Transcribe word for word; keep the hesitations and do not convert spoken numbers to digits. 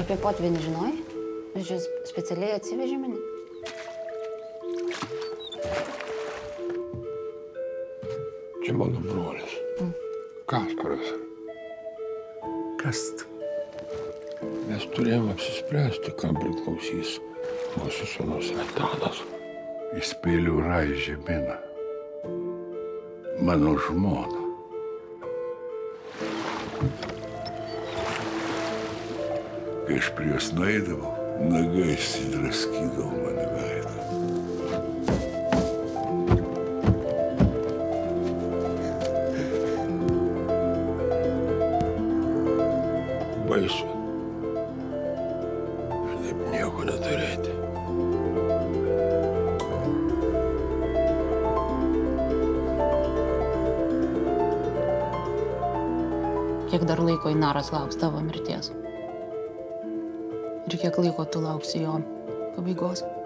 apie potvinį žinojai? Jūs specialiai atsivežė mane? Čia mano brolis. Mm. Kasparas. Kas? Mes turėjom apsispręsti, kam priklausys mūsų sūnus Antanas. Įspėliau raižė miną. Mano žmona. Kai aš prie jos nueidavau, nagais įdraskydavo mane veidą. Baisu. Taip nieko neturėti. Kiek dar laiko Inaras lauks tavo mirties? Ir kiek laiko tu lauksi jo pabaigos?